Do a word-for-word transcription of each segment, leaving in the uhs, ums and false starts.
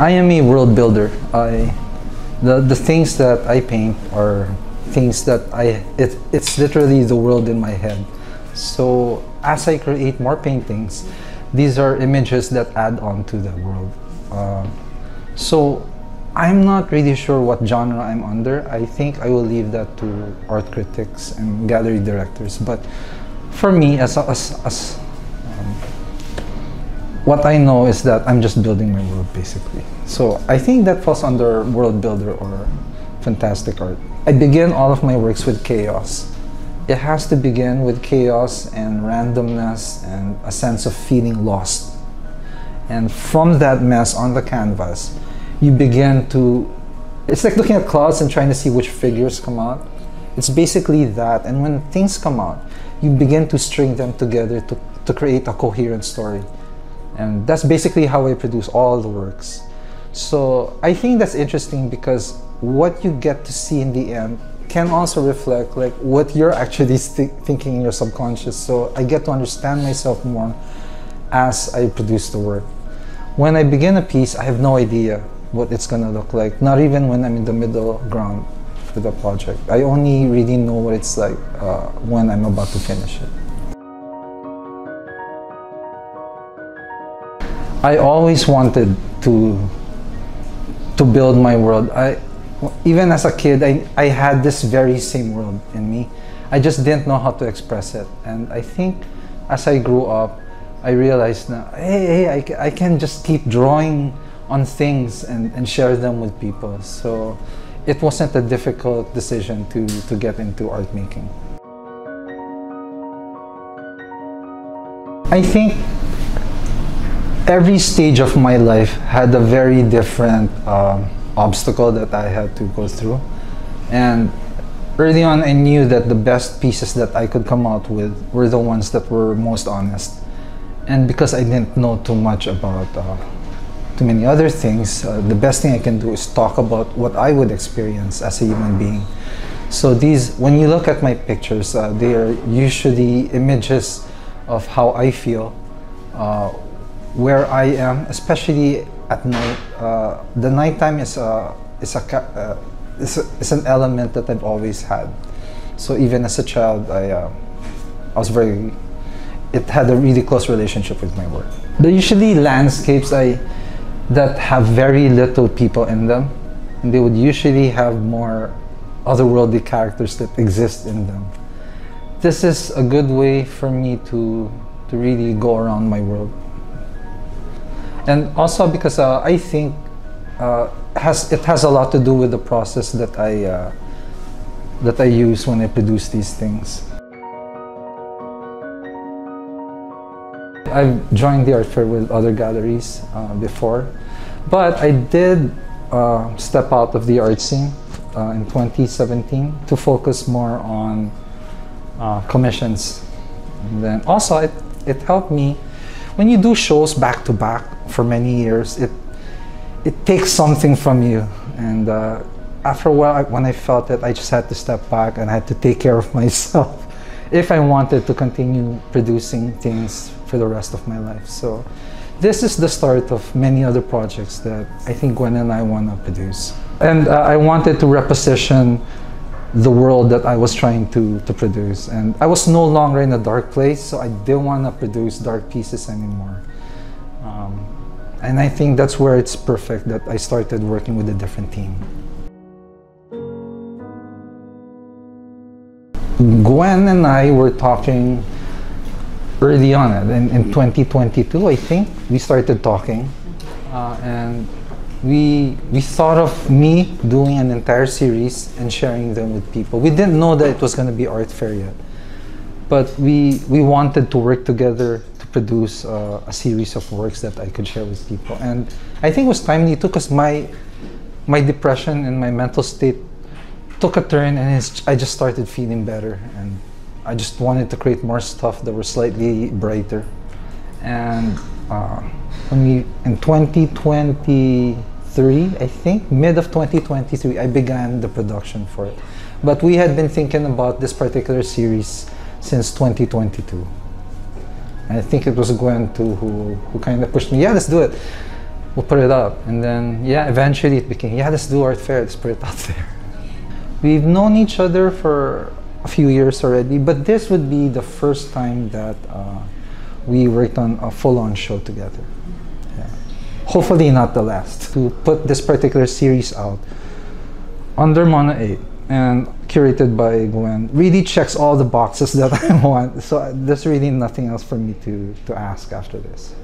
I am a world builder. I, the, the things that I paint are things that I, it, it's literally the world in my head. So as I create more paintings, these are images that add on to the world. Uh, so I'm not really sure what genre I'm under. I think I will leave that to art critics and gallery directors. But for me, as, as, as um, what I know is that I'm just building my world, basically. So I think that falls under world builder or fantastic art. I begin all of my works with chaos. It has to begin with chaos and randomness and a sense of feeling lost. And from that mess on the canvas, you begin to, it's like looking at clouds and trying to see which figures come out. It's basically that. And when things come out, you begin to string them together to, to create a coherent story. And that's basically how I produce all the works. So I think that's interesting because what you get to see in the end can also reflect like what you're actually th thinking in your subconscious. So I get to understand myself more as I produce the work. When I begin a piece, I have no idea what it's gonna look like, not even when I'm in the middle ground with the project. I only really know what it's like uh, when I'm about to finish it. I always wanted to to build my world. I, even as a kid, I, I had this very same world in me. I just didn't know how to express it. And I think as I grew up, I realized now, hey, hey I, I can just keep drawing on things and, and share them with people. So it wasn't a difficult decision to, to get into art making. I think every stage of my life had a very different um, obstacle that I had to go through. And early on, I knew that the best pieces that I could come out with were the ones that were most honest. And because I didn't know too much about uh, too many other things, uh, the best thing I can do is talk about what I would experience as a human being. So these, when you look at my pictures, uh, they are usually images of how I feel, uh, where I am, especially at night. Uh, the nighttime is a is a uh, is, a, is an element that I've always had. So even as a child, I uh, I was very. It had a really close relationship with my work. They're usually landscapes I that have very little people in them, and they would usually have more otherworldly characters that exist in them. This is a good way for me to to really go around my world. And also because uh, I think uh, has it has a lot to do with the process that I uh, that I use when I produce these things. I've joined the art fair with other galleries uh, before, but I did uh, step out of the art scene uh, in twenty seventeen to focus more on uh, commissions. And then also it, it helped me. When you do shows back to back for many years, it it takes something from you. And uh, after a while, I, when I felt it, I just had to step back and I had to take care of myself if I wanted to continue producing things for the rest of my life. So this is the start of many other projects that I think Gwen and I want to produce. And uh, I wanted to reposition the world that I was trying to, to produce. And I was no longer in a dark place, so I didn't want to produce dark pieces anymore. Um, and I think that's where it's perfect that I started working with a different team. Gwen and I were talking early on, in, in twenty twenty-two, I think, we started talking. Uh, and We, we thought of me doing an entire series and sharing them with people. We didn't know that it was going to be art fair yet, but we, we wanted to work together to produce uh, a series of works that I could share with people. And I think it was timely too, because my, my depression and my mental state took a turn, and it's, I just started feeling better. And I just wanted to create more stuff that were slightly brighter. And uh, when we, in twenty twenty-three, I think, mid of twenty twenty-three, I began the production for it. But we had been thinking about this particular series since twenty twenty-two. And I think it was Gwen too who, who kind of pushed me, yeah, let's do it. we'll put it up. And then, yeah, eventually it became, yeah, let's do art fair, let's put it out there. We've known each other for a few years already, but this would be the first time that uh, we worked on a full-on show together. Yeah. Hopefully not the last. To put this particular series out under Mono eight and curated by Gwen really checks all the boxes that I want. So there's really nothing else for me to, to ask after this.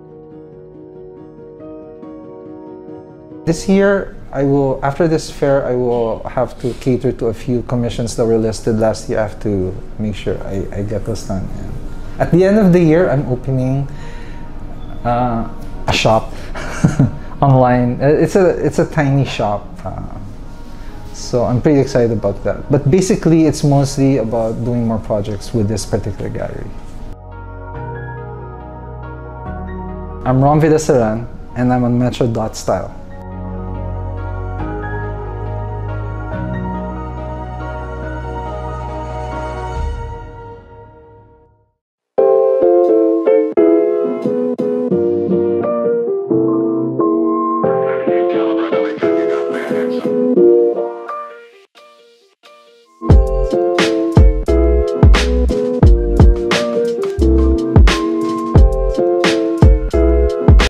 This year, I will, after this fair, I will have to cater to a few commissions that were listed last year. I have to make sure I, I get those done. And at the end of the year, I'm opening uh, a shop online. It's a, it's a tiny shop. Uh, so I'm pretty excited about that. But basically, it's mostly about doing more projects with this particular gallery. I'm Rom Villaseran, and I'm on Metro dot style.